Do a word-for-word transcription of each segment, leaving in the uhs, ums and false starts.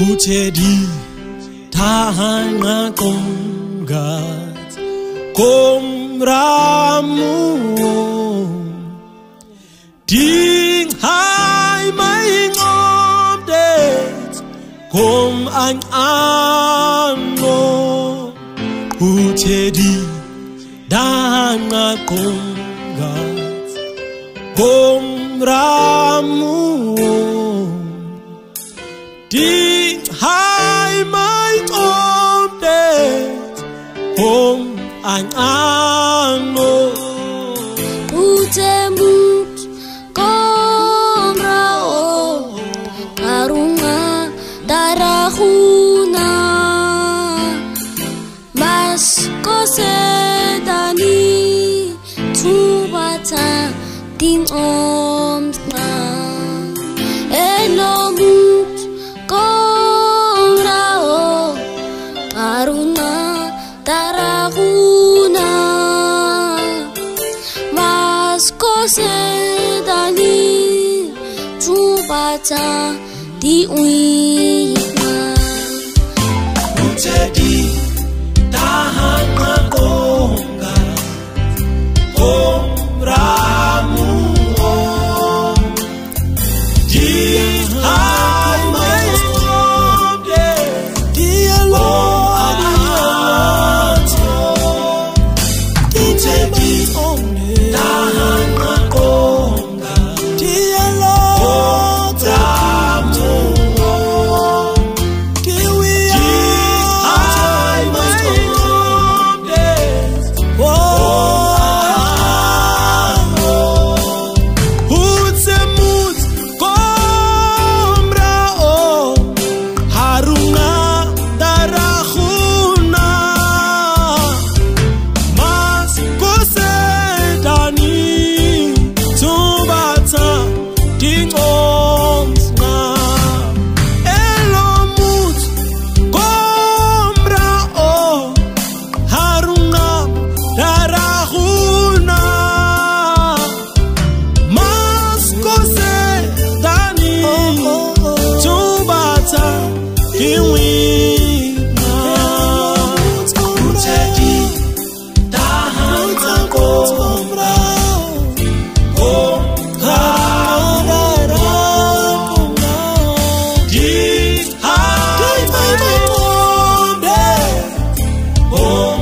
Utedi tahanga kongat komramu ding hai mai ngomdet kom an ano Utedi tahanga kongat komramu ding hai mai ngomdet kom an ano Utembut komrao karunga darahuna mas kosedani tubata ding omsna elomut komrao karunga darahuna mas kosedani tubata di uina Utedi tahanga kongat komramu ding hai mai ngomdet dia Utedi tahanga kongat dia komramu kiwi hai mai ngomdet Utsemut komrao harunga darahuna mas kosedani tubata ding omsna elomut komrao harunga darahuna mas kosedani tubata ding wina Utedi tahanga komrao komrao ding hai mai ngomdet kom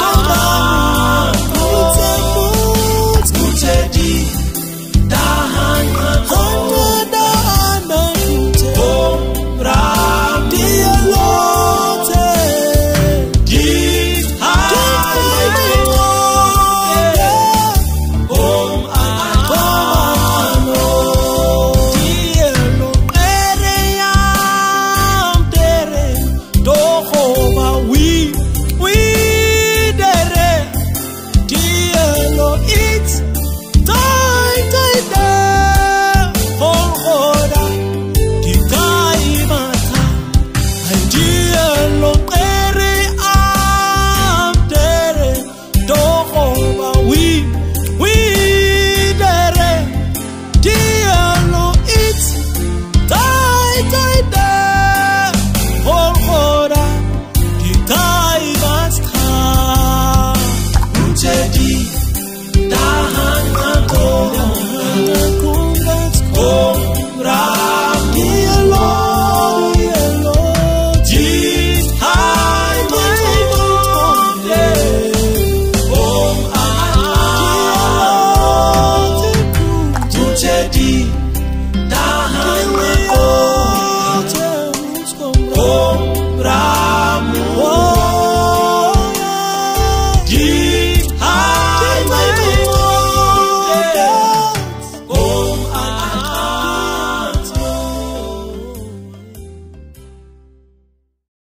ano Utedi tahanga komramu ding hai mai ngomdet kom ano dielo ere yam tere toho ba wi wi dere dielo it tai tai da hoda di kai mata ai dielo ere am tere toho ba wi wi dere dielo it tai tai da hoda di kai mata Utedi tahanga kongat komramu ding hai mai ngomdet kom ano Utedi tahanga kongat komramu